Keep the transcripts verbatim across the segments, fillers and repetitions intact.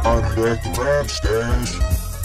I'm back to rap stash.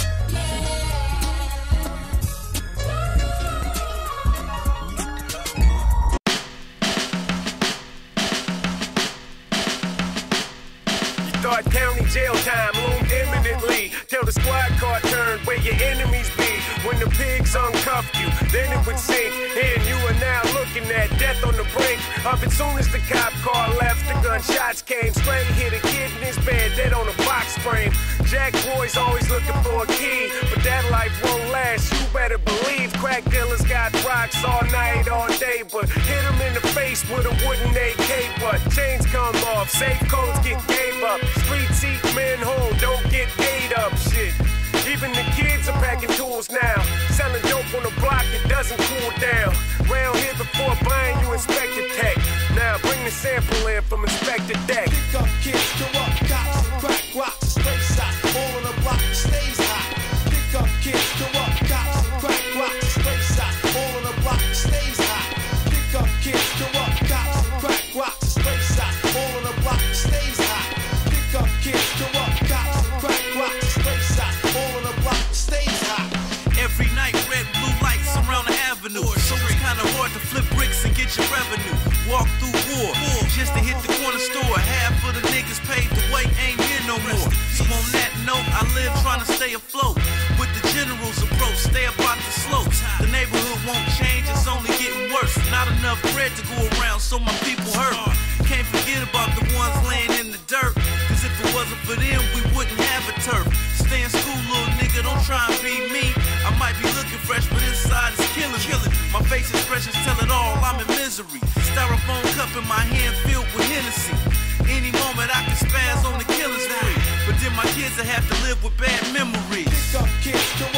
Thought county jail time loomed imminently till the squad car turned where your enemies be. When the pigs uncuffed you, then it would sink. And you are now looking at death on the brink of it. Soon as the cop car left, the gunshots came. Straight hit a kid in his bed, dead on a box frame. Jack boys always looking for a key, but that life won't last. You better believe crack dealers got rocks all night, all day, but hit them in the face with a wooden A K. But chains come off, safe codes get gave up. Streets eat men whole, don't get paid up. Shit. Even the kids are packing tools now. Selling dope on the block, it doesn't cool down. Round here before buying you Inspector Tech. Now bring the sample in from Inspector Deck. Pick up kids, corrupt cops, and crack rocks, and straight shots. All on the block stays hot. Pick up kids, corrupt cops, and crack rocks, and straight shots. All on the block stays hot. Pick up kids, corrupt cops, and crack rocks, and straight shots. All on the block stays hot. Pick up kids, corrupt cops, and crack rocks, and straight shots. All on the block stays hot. Every night, red, blue lights around the avenue. So it's kinda hard to flip bricks and get your revenue. Walk through war, just to hit the corner store. Half of the niggas paved the way, ain't here no more. So on that note, I live trying to stay afloat. With the general's approach, stay up out the slopes. The neighborhood won't change, it's only getting worse. Not enough bread to go around, so my people hurt. Can't forget about the ones laying in the dirt. Cause if it wasn't for them, we wouldn't have a turf. Stay in school, little nigga, don't try and be me. I might be looking fresh, but inside it's killing me. My face expressions tell it all, I'm in misery. Styrofoam cup in my hand filled with Hennessy. Any moment I can spaz on the killing spree. But then my kids will have to live with bad memories. Pick up kids,